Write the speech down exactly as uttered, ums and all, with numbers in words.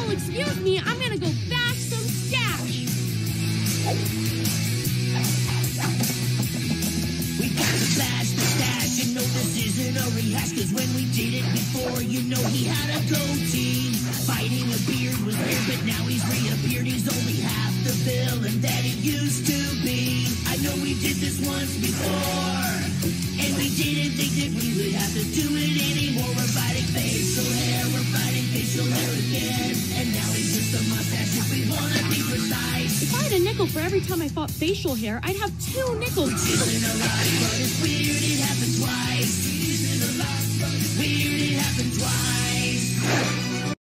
you'll excuse me, I'm gonna go bash some stash. We gotta bash the stash. You know this isn't a rehash, cause when we did it before, you know he had a goatee. Fighting a beard was weird, but now he's reappeared. He's only half the villain that he used to be. I know we did this once before, and we didn't think that we would have to do it anymore. We're fighting facial hair, we're fighting facial hair again, and now he's just a mustache if we wanna be precise. If I had a nickel for every time I fought facial hair, I'd have two nickels. Which isn't a lot, but it's weird, it happened twice. Isn't a lot, but it's weird, it happened twice.